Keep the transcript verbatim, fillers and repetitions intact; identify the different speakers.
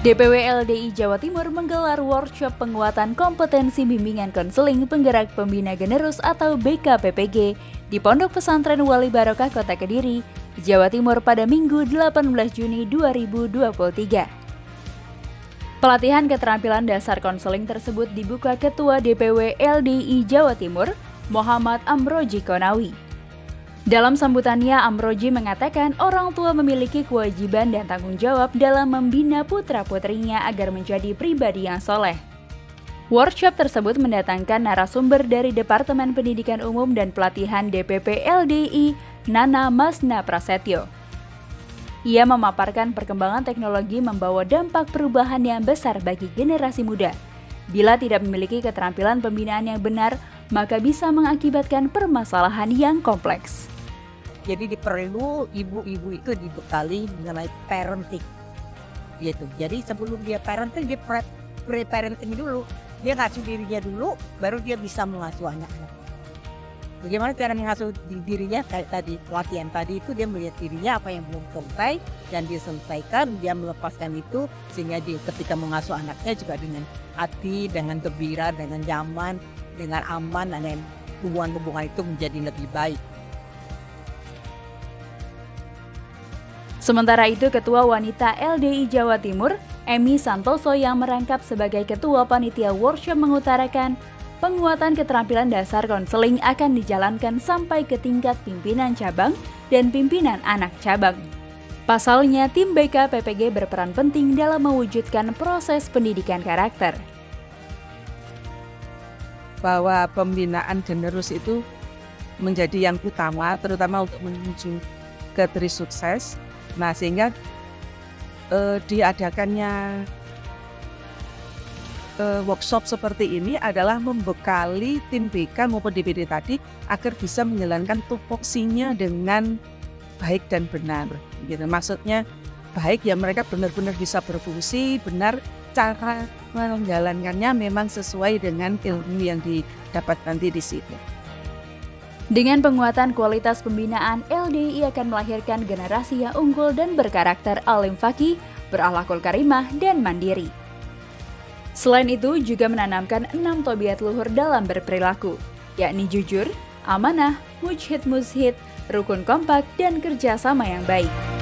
Speaker 1: D P W L D I Jawa Timur menggelar workshop penguatan kompetensi bimbingan konseling penggerak pembina generus atau B K P P G di Pondok Pesantren Wali Barokah Kota Kediri, Jawa Timur pada Minggu delapan belas Juni dua ribu dua puluh tiga. Pelatihan keterampilan dasar konseling tersebut dibuka Ketua D P W L D I Jawa Timur, Muhammad Amroji Konawi. Dalam sambutannya, Amroji mengatakan orang tua memiliki kewajiban dan tanggung jawab dalam membina putra-putrinya agar menjadi pribadi yang soleh. Workshop tersebut mendatangkan narasumber dari Departemen Pendidikan Umum dan Pelatihan D P P L D I, Nana Masna Prasetyo. Ia memaparkan perkembangan teknologi membawa dampak perubahan yang besar bagi generasi muda. Bila tidak memiliki keterampilan pembinaan yang benar, maka bisa mengakibatkan permasalahan yang kompleks.
Speaker 2: Jadi perlu ibu-ibu itu dibekali mengenai parenting, gitu. Jadi sebelum dia parenting, dia pre-parenting dulu. Dia ngasuh dirinya dulu, baru dia bisa mengasuh anak-anak. Bagaimana cara mengasuh dirinya? Kayak tadi, pelatihan tadi itu dia melihat dirinya apa yang belum selesai, dan dia selesaikan, dia melepaskan itu, sehingga dia ketika mengasuh anaknya juga dengan hati, dengan gembira, dengan nyaman, dengan aman, dan hubungan-hubungan itu menjadi lebih baik.
Speaker 1: Sementara itu, Ketua Wanita L D I Jawa Timur, Emi Santoso yang merangkap sebagai Ketua Panitia Workshop mengutarakan, penguatan keterampilan dasar konseling akan dijalankan sampai ke tingkat pimpinan cabang dan pimpinan anak cabang. Pasalnya, tim B K P P G berperan penting dalam mewujudkan proses pendidikan karakter.
Speaker 3: Bahwa pembinaan generus itu menjadi yang utama, terutama untuk menuju ke tri sukses. Nah, sehingga eh, diadakannya eh, workshop seperti ini adalah membekali tim B K maupun D P D tadi agar bisa menjalankan tupoksinya dengan baik dan benar. Gitu. Maksudnya baik ya, mereka benar-benar bisa berfungsi, benar cara menjalankannya memang sesuai dengan ilmu yang didapat nanti di situ.
Speaker 1: Dengan penguatan kualitas pembinaan, L D I akan melahirkan generasi yang unggul dan berkarakter alim fakih, berakhlakul karimah, dan mandiri. Selain itu, juga menanamkan enam tobiat luhur dalam berperilaku, yakni jujur, amanah, mujhid mushid, rukun kompak, dan kerjasama yang baik.